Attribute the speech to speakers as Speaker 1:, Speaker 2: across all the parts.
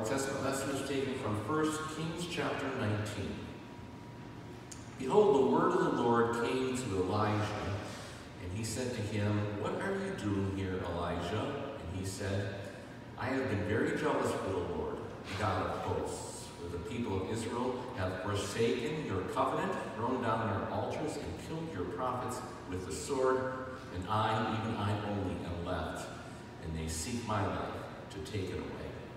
Speaker 1: Old Testament lesson is taken from 1 Kings chapter 19. Behold, the word of the Lord came to Elijah, and he said to him, "What are you doing here, Elijah?" And he said, "I have been very jealous for the Lord, the God of hosts, for the people of Israel have forsaken your covenant, thrown down your altars, and killed your prophets with the sword, and I, even I only, am left, and they seek my life to take it away."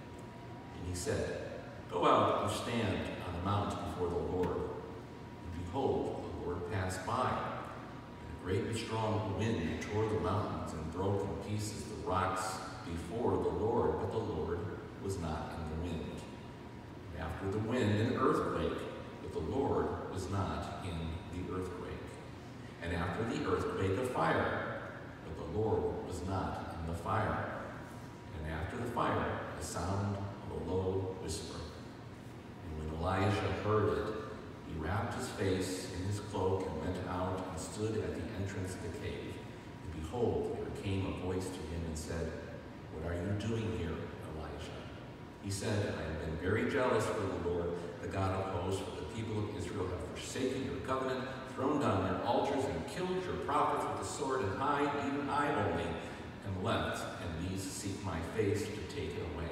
Speaker 1: And he said, "Go out and stand on the mount before the Lord." And behold, the Lord passed by, and a great and strong wind tore the mountains and broke in pieces the rocks before the Lord, but the Lord was not in the wind. And after the wind, an earthquake, but the Lord was not in the earthquake. And after the earthquake, a fire, but the Lord was not in the fire. And after the fire, the sound of a low whisper. And when Elijah heard it, he wrapped his face in his cloak and went out and stood at the entrance of the cave. And behold, there came a voice to him and said, "What are you doing here, Elijah?" He said, "I have been very jealous for the Lord, the God of hosts, for the people of Israel have forsaken your covenant, thrown down their altars, and killed your prophets with the sword, and I, even I only, am left, and these seek my face to take it away."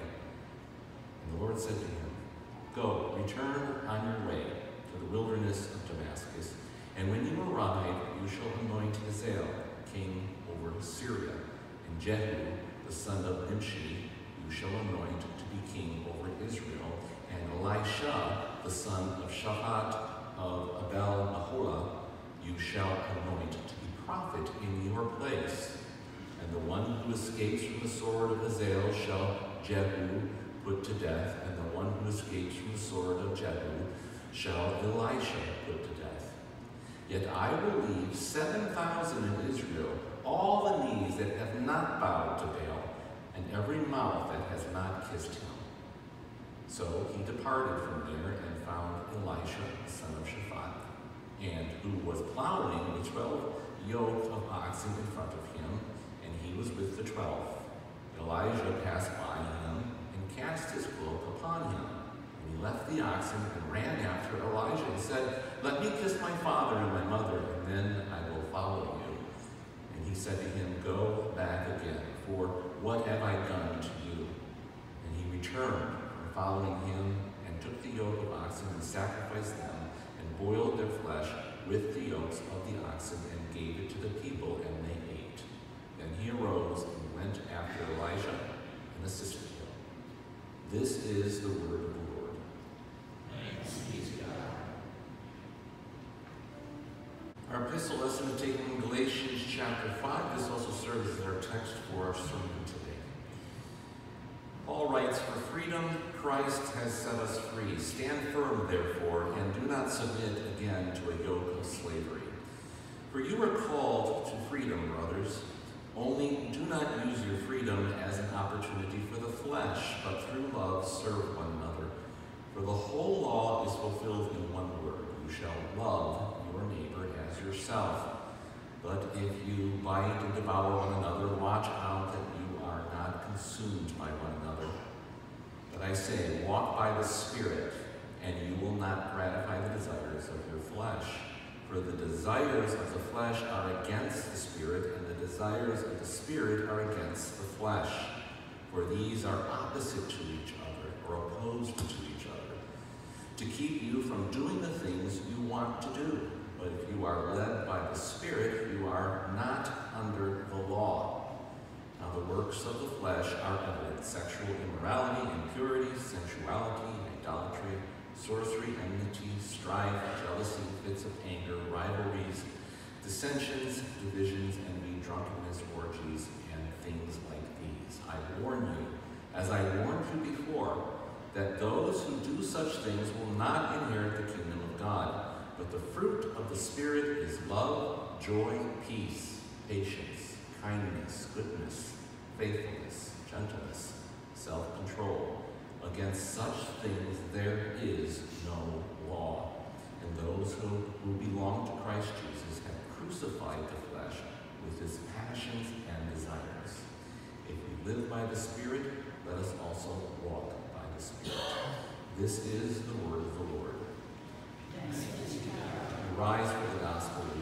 Speaker 1: And the Lord said to him, "Go, return on your way to the wilderness of Damascus, and when you arrive, you shall anoint Hazael, king over Syria, and Jehu, the son of Nimshi, you shall anoint to be king over Israel, and Elisha, the son of Shaphat of Abel-Maholah, you shall anoint to be prophet in your place. And the one who escapes from the sword of Hazael shall Jehu put to death, and the one who escapes from the sword of Jehu shall Elisha put to death. Yet I will leave 7,000 in Israel, all the knees that have not bowed to Baal, and every mouth that has not kissed him." So he departed from there and found Elisha, the son of Shaphat, and who was plowing with 12 yoke of oxen in front of him, and he was with the 12. Elijah passed by him and cast his cloak upon him. And he left the oxen and ran after Elijah and said, "Let me kiss my father and my mother, and then I will follow you." And he said to him, "Go back again, for what have I done to you?" And he returned from following him and took the yoke of oxen and sacrificed them and boiled their flesh with the yokes of the oxen and gave it to the people, and they ate. Then he arose and went after Elijah and assisted him. This is the word of the Lord.
Speaker 2: Thanks be to God.
Speaker 1: Our epistle lesson is taken from Galatians chapter 5. This also serves as our text for our sermon today. Paul writes, "For freedom Christ has set us free. Stand firm, therefore, and do not submit again to a yoke of slavery. For you are called to freedom, brothers. Only do not use your freedom as an opportunity for the flesh, but through love serve one another. For the whole law is fulfilled in one word: you shall love your neighbor as yourself. But if you bite and devour one another, watch out that you are not consumed by one another. But I say, walk by the Spirit, and you will not gratify the desires of your flesh. For the desires of the flesh are against the Spirit, and the desires of the Spirit are against the flesh. For these are opposite to each other, or opposed to each other, to keep you from doing the things you want to do. But if you are led by the Spirit, you are not under the law. Now the works of the flesh are evident: sexual immorality, impurity, sensuality, idolatry, sorcery, enmity, strife, jealousy, fits of anger, rivalries, dissensions, divisions, envy, drunkenness, orgies, and things like these. I warn you, as I warned you before, that those who do such things will not inherit the kingdom of God. But the fruit of the Spirit is love, joy, peace, patience, kindness, goodness, faithfulness, gentleness, self-control. Against such things there is no law. And those who belong to Christ Jesus have crucified the flesh with its passions and desires. If we live by the Spirit, let us also walk by the Spirit. This is the word of the Lord.
Speaker 2: Thanks be to God.
Speaker 1: Rise for the gospel reading.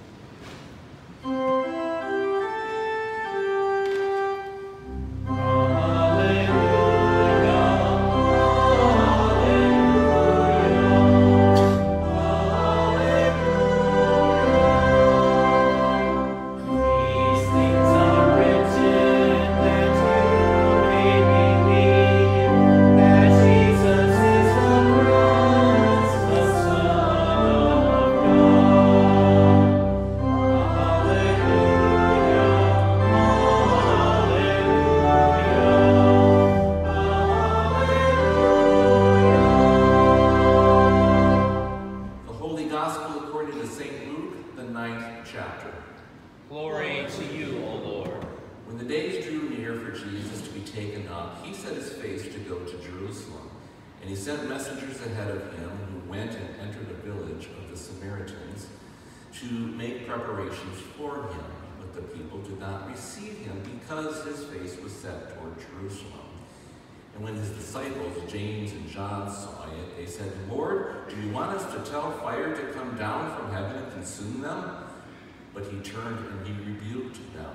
Speaker 1: Preparations for him, but the people did not receive him because his face was set toward Jerusalem. And when his disciples, James and John, saw it, they said, "Lord, do you want us to tell fire to come down from heaven and consume them?" But he turned and he rebuked them.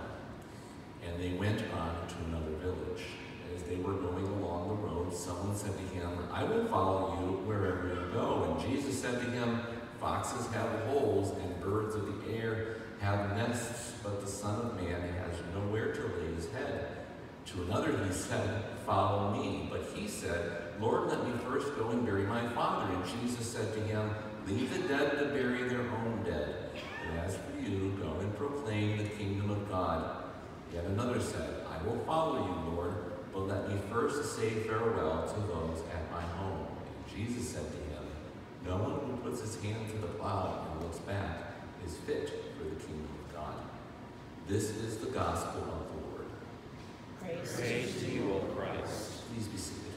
Speaker 1: And they went on to another village. As they were going along the road, someone said to him, "I will follow you wherever you go." And Jesus said to him, "Foxes have holes and birds of the air have nests, but the Son of Man has nowhere to lay his head." To another he said, "Follow me." But he said, "Lord, let me first go and bury my father." And Jesus said to him, "Leave the dead to bury their own dead. And as for you, go and proclaim the kingdom of God." Yet another said, "I will follow you, Lord, but let me first say farewell to those at my home." And Jesus said to him, "No one who puts his hand to the plow and looks back is fit for the kingdom of God." This is the gospel of the Lord.
Speaker 2: Praise to you, O Christ.
Speaker 1: Please be seated.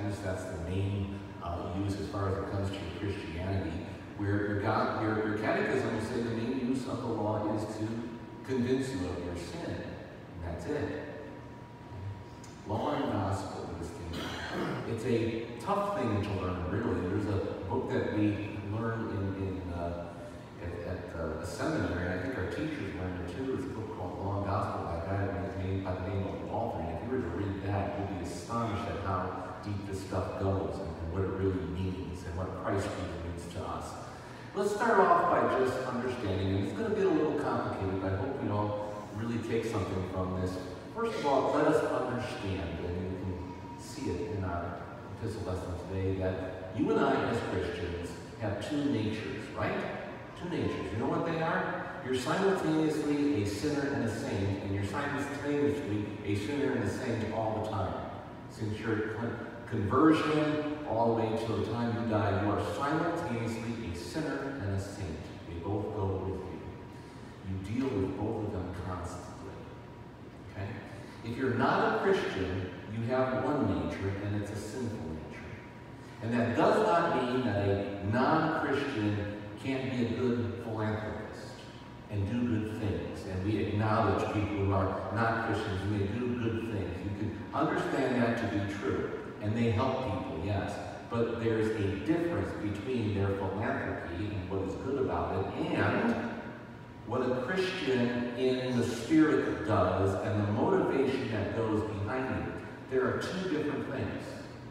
Speaker 1: least that's the name use as far as it comes to your Christianity, where your catechism will say the main use of the law is to convince you of your sin. And that's it. Law and gospel in this kingdom. It's a tough thing to learn, really. There's a book that we learn at a seminary, and I think our teachers learned it too. It's a book called Law and Gospel by a guy by the name of Walter. And if you were to read that, you'll be astonished at how deep this stuff goes and what it really means and what Christ really means to us. Let's start off by just understanding, and it's going to get a little complicated, but I hope we all really take something from this. First of all, let us understand, and you can see it in our epistle lesson today, that you and I as Christians have two natures, right? Two natures. You know what they are? You're simultaneously a sinner and a saint, and you're simultaneously a sinner and a saint all the time. Since your conversion all the way till the time you die, you are simultaneously a sinner and a saint. They both go with you. You deal with both of them constantly. Okay? If you're not a Christian, you have one nature, and it's a sinful nature. And that does not mean that a non-Christian can't be a good philanthropist and do good things. And we acknowledge people who are not Christians and they do good things. You can understand that to be true. And they help people, yes. But there's a difference between their philanthropy and what is good about it and what a Christian in the Spirit does and the motivation that goes behind it. There are two different things.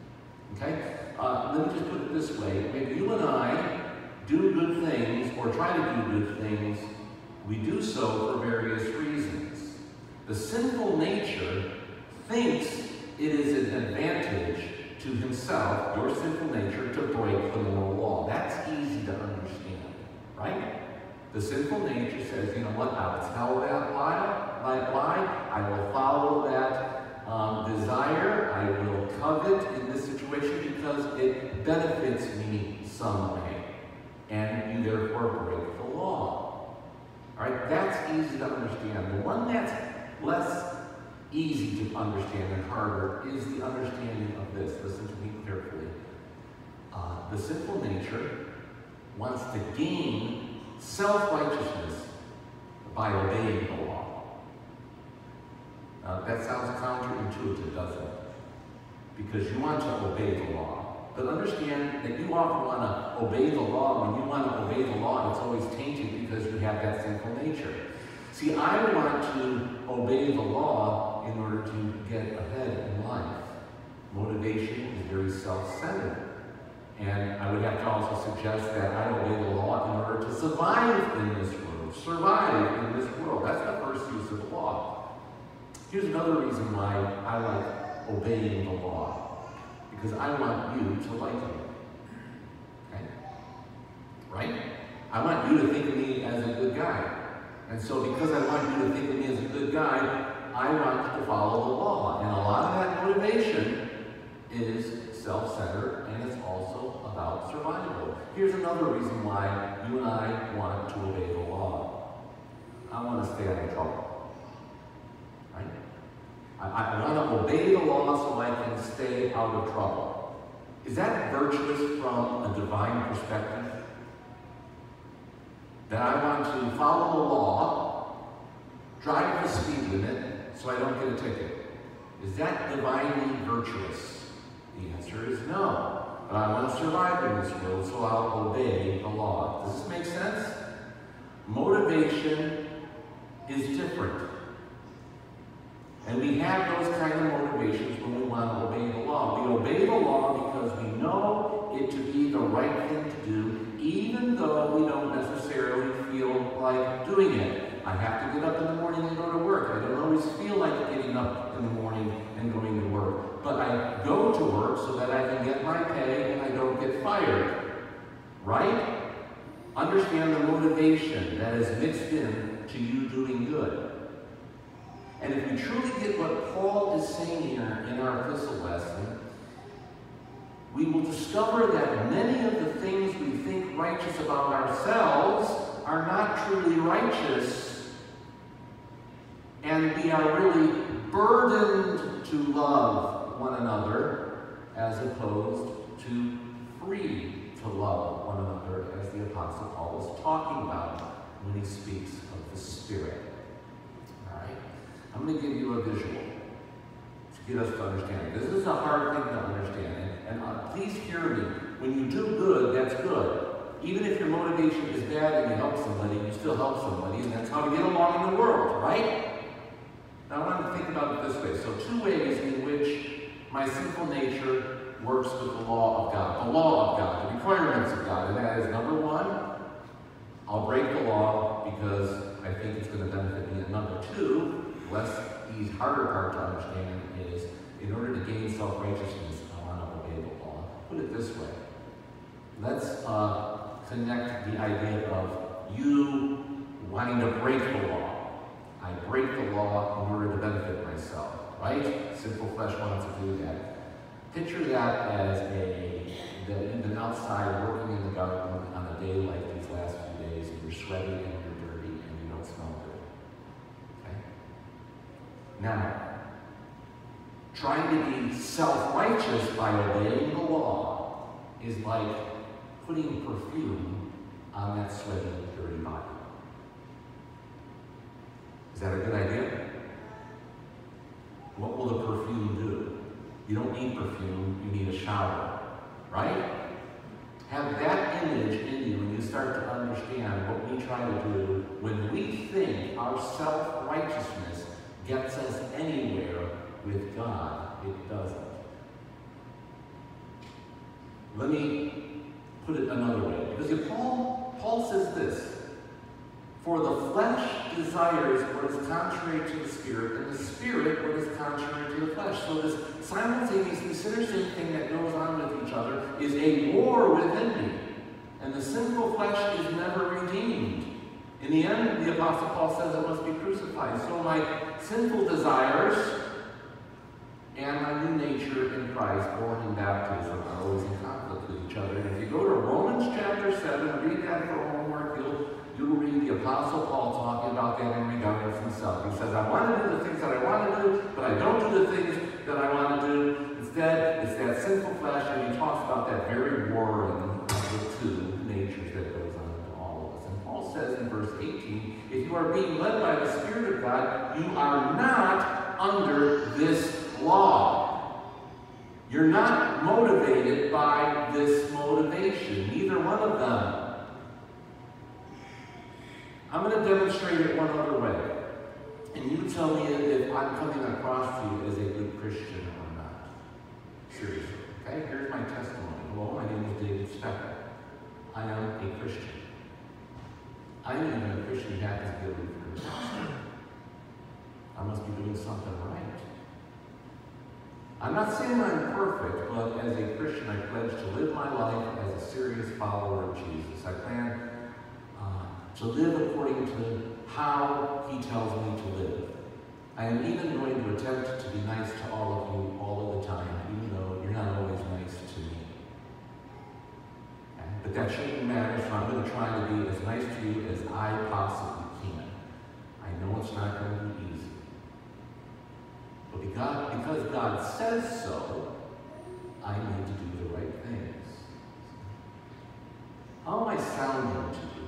Speaker 1: Okay? Let me just put it this way. If you and I do good things or try to do good things, we do so for various reasons. The sinful nature thinks it is an advantage to himself, your sinful nature, to break the moral law. That's easy to understand, right? The sinful nature says, you know what, I will tell that lie, I will follow that desire, I will covet in this situation because it benefits me some way. And you therefore break the law. All right, that's easy to understand. The one that's less easy to understand and harder is the understanding of this. Listen to me carefully. The sinful nature wants to gain self-righteousness by obeying the law. That sounds counterintuitive, doesn't it? Because you want to obey the law. But understand that you often want to obey the law. When you want to obey the law, it's always tainted because you have that sinful nature. See, I want to obey the law in order to get ahead in life. Motivation is very self-centered. And I would have to also suggest that I obey the law in order to survive in this world. Survive in this world. That's the first use of the law. Here's another reason why I like obeying the law. Because I want you to like me. Okay? Right? I want you to think of me as a good guy. And so because I want you to think of me as a good guy, I want to follow the law. And a lot of that motivation is self-centered, and it's also about survival. Here's another reason why you and I want to obey the law. I want to stay out of trouble. Right? I want to obey the law so I can stay out of trouble. Is that virtuous from a divine perspective? That I want to follow the law, drive the speed limit, so I don't get a ticket. Is that divinely virtuous? The answer is no. But I want to survive in this world, so I'll obey the law. Does this make sense? Motivation is different. And we have those kind of motivations when we want to obey the law. We obey the law because we know it to be the right thing to do, even though we don't necessarily feel like doing it. I have to get up in the morning and go to work. I don't always feel like getting up in the morning and going to work. But I go to work so that I can get my pay and I don't get fired. Right? Understand the motivation that is mixed in to you doing good. And if we truly get what Paul is saying here in our epistle lesson, we will discover that many of the things we think righteous about ourselves are not truly righteous, and we are really burdened to love one another as opposed to free to love one another, as the Apostle Paul is talking about when he speaks of the Spirit. All right? I'm going to give you a visual to get us to understand it. This is a hard thing to understand. And please hear me. When you do good, that's good. Even if your motivation is bad and you help somebody, you still help somebody, and that's how we get along in the world, right? Now I want to think about it this way. So 2 ways in which my sinful nature works with the law of God. The law of God, the requirements of God. And that is, number 1, I'll break the law because I think it's going to benefit me. And number 2, the harder part to understand is, in order to gain self-righteousness, I want to obey the law. Put it this way. Let's connect the idea of you wanting to break the law. I break the law in order to benefit myself, right? Sinful flesh wants to do that. Picture that as that you've been outside working in the garden on a day like these last few days, and you're sweaty and you're dirty and you don't smell good. Okay? Now, trying to be self-righteous by obeying the law is like putting perfume on that sweaty, dirty body. Is that a good idea? What will the perfume do? You don't need perfume, you need a shower, right? Have that image in you, and you start to understand what we try to do when we think our self-righteousness gets us anywhere with God. It doesn't. Let me put it another way. Because Paul says this, for the flesh desires what is contrary to the Spirit, and the Spirit what is contrary to the flesh. So this simultaneously synergistic thing that goes on with each other is a war within me. And the sinful flesh is never redeemed. In the end, the Apostle Paul says it must be crucified. So my sinful desires and my new nature in Christ, born in baptism, are always in conflict with each other. And if you go to Romans chapter 7, read that for homework, you'll read the Apostle Paul talking about that in regard to himself. He says, I want to do the things that I want to do, but I don't do the things that I want to do. Instead, it's that sinful flesh, and he talks about that very warring of the 2 natures that goes on in all of us. And Paul says in verse 18, if you are being led by the Spirit of God, you are not under this law. You're not motivated by this motivation, neither one of them. I'm going to demonstrate it one other way. And you tell me if I'm coming across to you as a good Christian or not. Seriously. Okay? Here's my testimony. Hello, my name is David Specker. I am a Christian. I am even a Christian who happens to be a Lutheran pastor. I must be doing something right. I'm not saying I'm perfect, but as a Christian, I pledge to live my life as a serious follower of Jesus. I plan to live according to how he tells me to live. I am even going to attempt to be nice to all of you all of the time, even though you're not always nice to me. Okay? But that shouldn't matter, so I'm going to try to be as nice to you as I possibly can. I know it's not going to be easy. But because God says so, I need to do the right things. How am I sounding to you?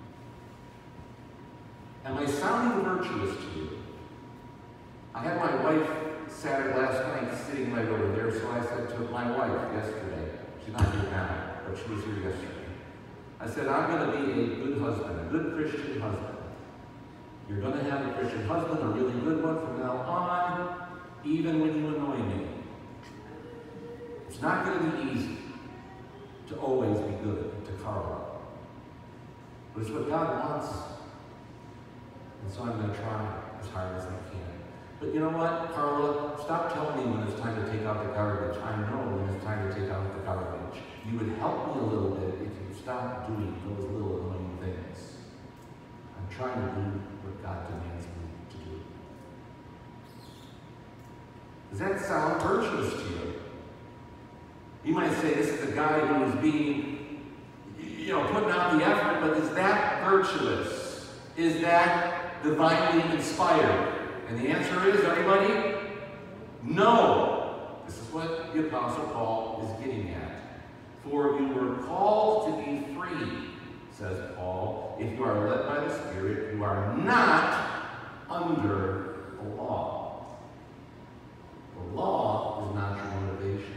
Speaker 1: Am I sounding virtuous to you? I had my wife Saturday last night sitting right over there, so I said to my wife yesterday, she's not here now, but she was here yesterday. I said, I'm going to be a good husband, a good Christian husband. You're going to have a Christian husband, a really good one from now on, even when you annoy me. It's not going to be easy to always be good to Carla. But it's what God wants. And so I'm going to try as hard as I can. But you know what, Carla? Stop telling me when it's time to take out the garbage. I know when it's time to take out the garbage. You would help me a little bit if you stop doing those little annoying things. I'm trying to do what God demands me to do. Does that sound virtuous to you? You might say, this is a guy who is being, putting out the effort, but is that virtuous? Is that divinely inspired? And the answer is, everybody, no. This is what the Apostle Paul is getting at. For you were called to be free, says Paul. If you are led by the Spirit, you are not under the law. The law is not your motivation.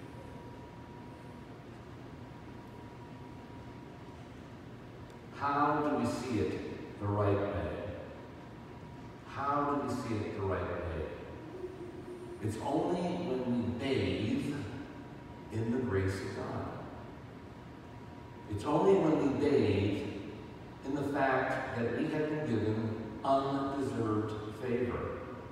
Speaker 1: How do we see it the right way? How do we see it the right way? It's only when we bathe in the grace of God. It's only when we bathe in the fact that we have been given undeserved favor.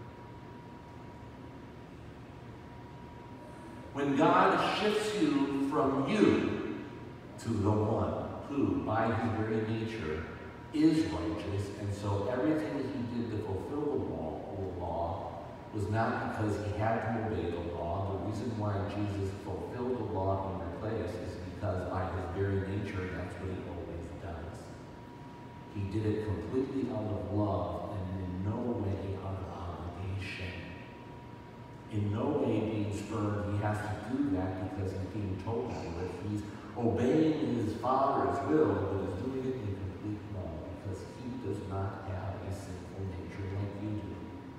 Speaker 1: When God shifts you from you to the one who, by his very nature, is righteous, and so everything that he did to fulfill the law was not because he had to obey the law. The reason why Jesus fulfilled the law in your place is because by his very nature, that's what he always does. He did it completely out of love and in no way out of obligation. In no way being spurred, he has to do that because he's being told to do it. He's obeying his Father's will, but is doing it in complete love because he does not have a sinful nature like you do.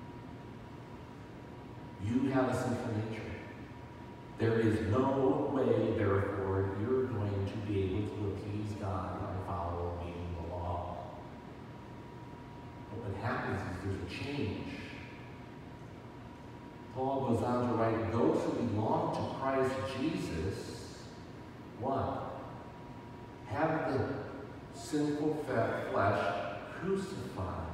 Speaker 1: You have a sinful nature. There is no way, therefore, you're going to be able to appease God by following the law. But what happens is there's a change. Paul goes on to write, those who belong to Christ Jesus, what? Have the sinful flesh crucified.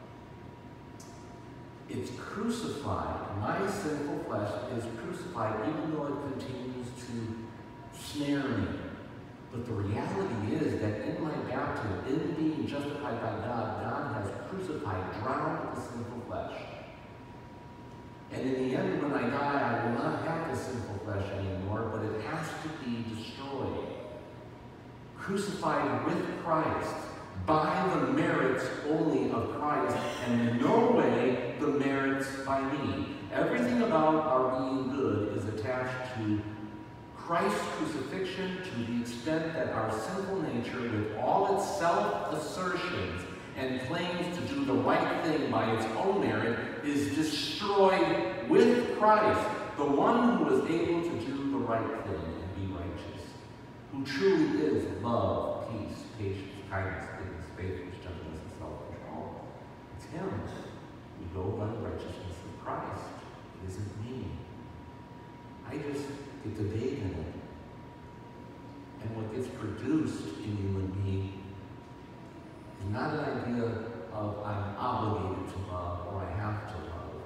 Speaker 1: It's crucified. My sinful flesh is crucified even though it continues to snare me. But the reality is that in my baptism, in being justified by God, God has crucified, drowned the sinful flesh. And in the end, when I die, I will not have the sinful flesh anymore, but it has to be destroyed. Crucified with Christ, by the merits only of Christ, and in no way the merits by me. Everything about our being good is attached to Christ's crucifixion to the extent that our sinful nature, with all its self-assertions and claims to do the right thing by its own merit, is destroyed with Christ, the one who was able to do the right thing and be righteous, who truly is love, peace, patience, kindness, goodness, faithfulness, gentleness, and self-control. It's him. We go by the righteousness of Christ. It isn't me. I just get to bathe in it. And what gets produced in you and me is not an idea of I'm obligated to love or I have to love.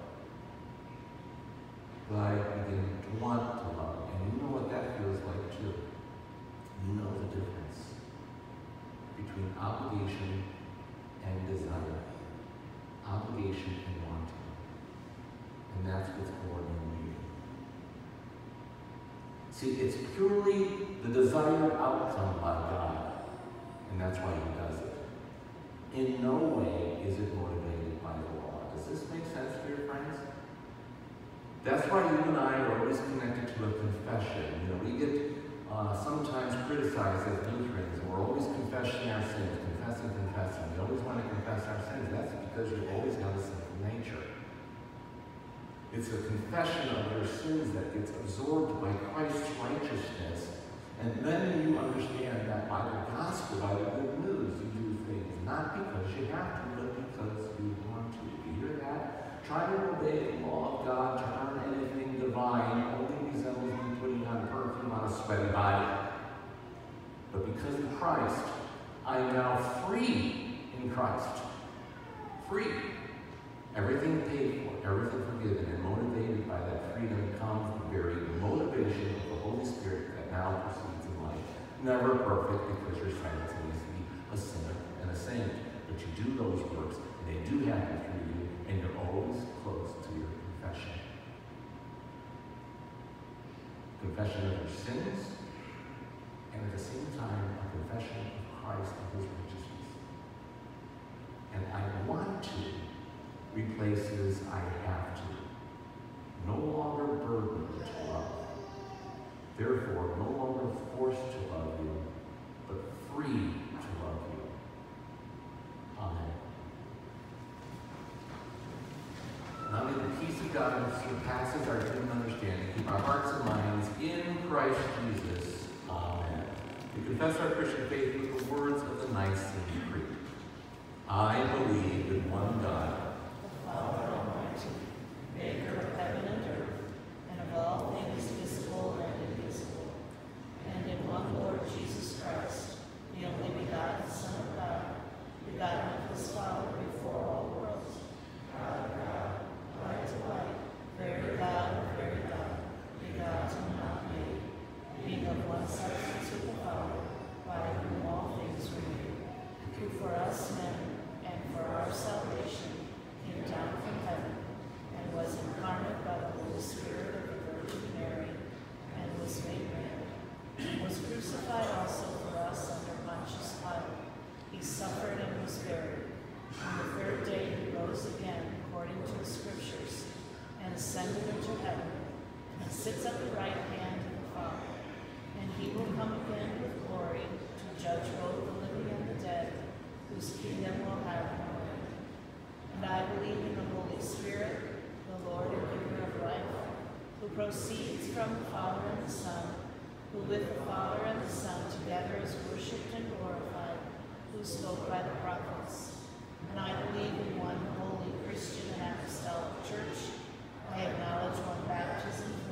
Speaker 1: But I begin to want to love. And you know what that feels like too. You know the difference between obligation and desire. Obligation and wanting. And that's what's born in you. See, it's purely the desired outcome by God. And that's why he does it. In no way is it motivated by the law. Does this make sense to your friends? That's why you and I are always connected to a confession. You know, we get sometimes criticized as Lutherans, and we're always confessing our sins, confessing. We always want to confess our sins. That's because you always have a sinful nature. It's a confession of your sins that gets absorbed by Christ's righteousness. And then you understand that by the gospel, by the good news, you do things not because you have to, but because you want to. You hear that? Try to obey the law of God to earn anything divine only resembles me putting on perfume on a sweaty body. But because of Christ, I am now free in Christ. Free. Everything paid for, everything forgiven, and motivated by that freedom comes the very motivation of the Holy Spirit that now proceeds in life. Never perfect because you're simultaneously a sinner and a saint. But you do those works, and they do happen through you, and you're always close to your confession. Confession of your sins, and at the same time, a confession of Christ and his righteousness. And I want to replaces I have to. No longer burdened Therefore, no longer forced to love you, but free to love you. Amen. Now may the peace of God which surpasses our human understanding keep our hearts and minds in Christ Jesus. Amen. We confess our Christian faith with the words of the Nicene Creed. I believe in one God,
Speaker 2: The Father Almighty, maker of heaven and earth, and of all things visible and invisible, and in one Lord Jesus Christ, the only begotten Son of God, begotten of his Father before all worlds, God of God, light of light, very God of very God, begotten, not made, being of one substance with the Father, by whom all things were made, who for us men and for our salvation came down from heaven, and was incarnate by the Holy Spirit of the Virgin Mary, and was made man, was crucified also for us under Pontius Pilate. He suffered and was buried. On the third day he rose again, according to the Scriptures, and ascended into heaven, and sits at the right hand of the Father. And he will come again with glory to judge both the living and the dead, whose kingdom will have no end. And I believe in the Holy Spirit, the Lord and giver of life, who proceeds from the Father and the Son, who with the Father and the Son together is worshipped and glorified, who spoke by the prophets. And I believe in one holy Christian and apostolic church. I acknowledge one baptism